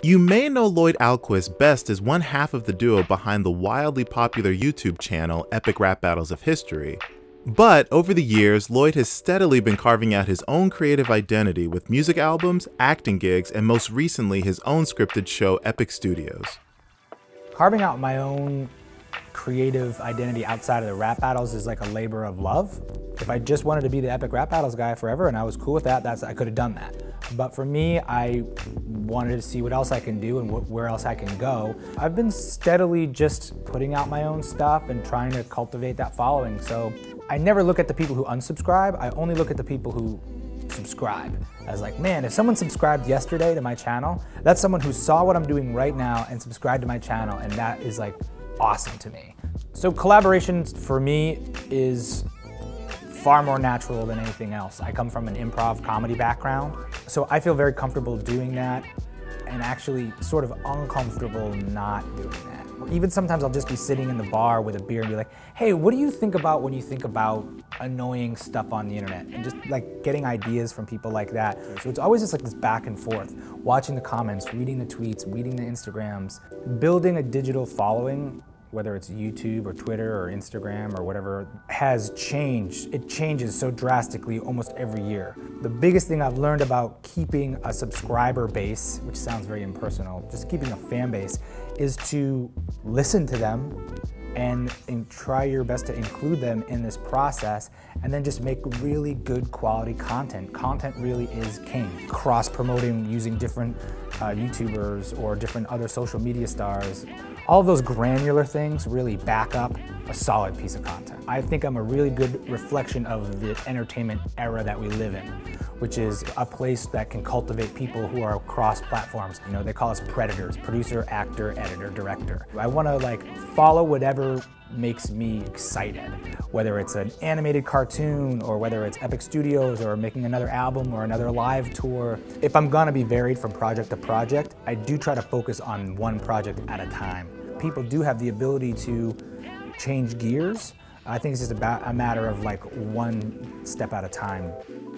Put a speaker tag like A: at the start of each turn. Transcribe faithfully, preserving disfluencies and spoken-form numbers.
A: You may know Lloyd Alquist best as one half of the duo behind the wildly popular YouTube channel Epic Rap Battles of History. But over the years, Lloyd has steadily been carving out his own creative identity with music albums, acting gigs, and most recently his own scripted show Epic Studios.
B: Carving out my own creative identity outside of the rap battles is like a labor of love. If I just wanted to be the Epic Rap Battles guy forever and I was cool with that, that's, I could have done that. But for me, I wanted to see what else I can do and wh where else I can go. I've been steadily just putting out my own stuff and trying to cultivate that following. So I never look at the people who unsubscribe, I only look at the people who subscribe. I was like, man, if someone subscribed yesterday to my channel, that's someone who saw what I'm doing right now and subscribed to my channel, and that is like awesome to me. So collaboration for me is far more natural than anything else. I come from an improv comedy background, so I feel very comfortable doing that and actually sort of uncomfortable not doing that. Even sometimes I'll just be sitting in the bar with a beer and be like, hey, what do you think about when you think about annoying stuff on the internet? And just like getting ideas from people like that. So it's always just like this back and forth, watching the comments, reading the tweets, reading the Instagrams, building a digital following, whether it's YouTube or Twitter or Instagram or whatever, has changed. It changes so drastically almost every year. The biggest thing I've learned about keeping a subscriber base, which sounds very impersonal, just keeping a fan base, is to listen to them and, and try your best to include them in this process, and then just make really good quality content. Content really is king. Cross-promoting using different uh, YouTubers or different other social media stars, all of those granular things really back up a solid piece of content. I think I'm a really good reflection of the entertainment era that we live in, which is a place that can cultivate people who are across platforms. You know, they call us predators, producer, actor, editor, director. I want to like follow whatever makes me excited, whether it's an animated cartoon or whether it's Epic Studios or making another album or another live tour. If I'm gonna be varied from project to project, I do try to focus on one project at a time. People do have the ability to change gears. I think it's just about a matter of like one step at a time.